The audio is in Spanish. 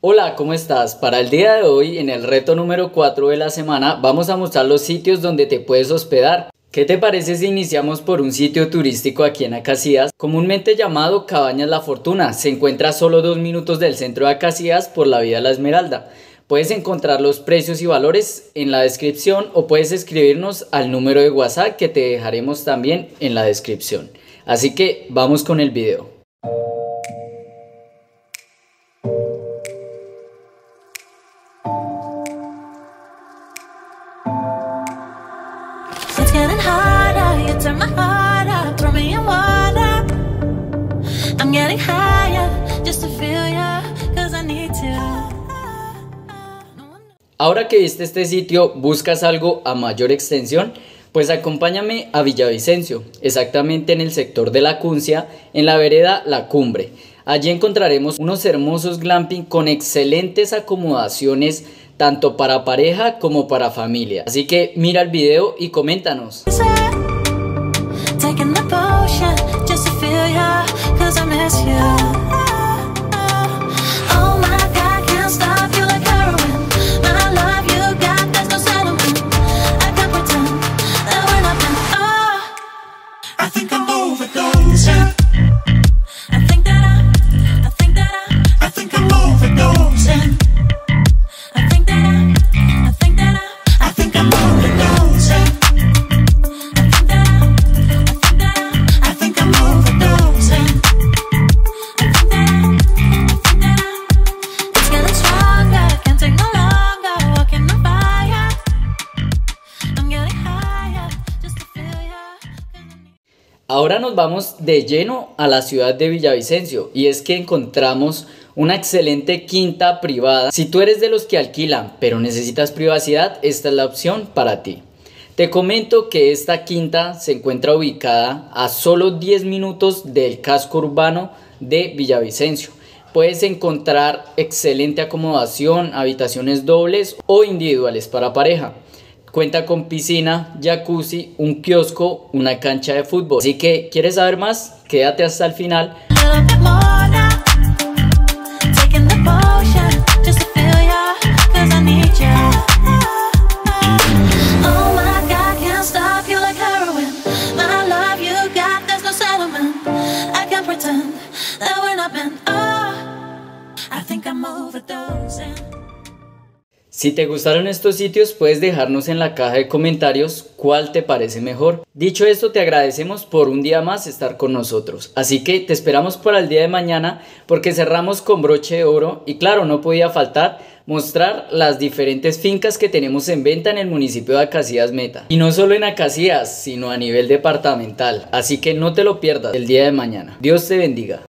Hola, ¿cómo estás? Para el día de hoy, en el reto número 4 de la semana, vamos a mostrar los sitios donde te puedes hospedar. ¿Qué te parece si iniciamos por un sitio turístico aquí en Acacías, comúnmente llamado Cabañas La Fortuna? Se encuentra a solo 2 minutos del centro de Acacías por la vía La Esmeralda. Puedes encontrar los precios y valores en la descripción o puedes escribirnos al número de WhatsApp que te dejaremos también en la descripción. Así que vamos con el video. Getting harder, you turn my heart up, throw me in water. I'm getting higher, just to feel ya, cause I need to. Ahora que viste este sitio, ¿buscas algo a mayor extensión? Pues acompáñame a Villavicencio, exactamente en el sector de La Cuncia, en la vereda La Cumbre. Allí encontraremos unos hermosos glamping con excelentes acomodaciones tanto para pareja como para familia. Así que mira el video y coméntanos. Taking the potion, just to feel ya, cause I miss you. Oh my God, can't stop you like heroin. My love you got, there's no settlement. I can't pretend that we're not meant. Oh, I think I'm overdosing. I think I'm overdosing. Ahora nos vamos de lleno a la ciudad de Villavicencio y es que encontramos una excelente quinta privada. Si tú eres de los que alquilan pero necesitas privacidad, esta es la opción para ti. Te comento que esta quinta se encuentra ubicada a solo 10 minutos del casco urbano de Villavicencio. Puedes encontrar excelente acomodación, habitaciones dobles o individuales para pareja. Cuenta con piscina, jacuzzi, un kiosco, una cancha de fútbol. Así que, ¿quieres saber más? Quédate hasta el final. Si te gustaron estos sitios, puedes dejarnos en la caja de comentarios cuál te parece mejor. Dicho esto, te agradecemos por un día más estar con nosotros. Así que te esperamos para el día de mañana porque cerramos con broche de oro y claro, no podía faltar mostrar las diferentes fincas que tenemos en venta en el municipio de Acacías Meta. Y no solo en Acacías, sino a nivel departamental. Así que no te lo pierdas el día de mañana. Dios te bendiga.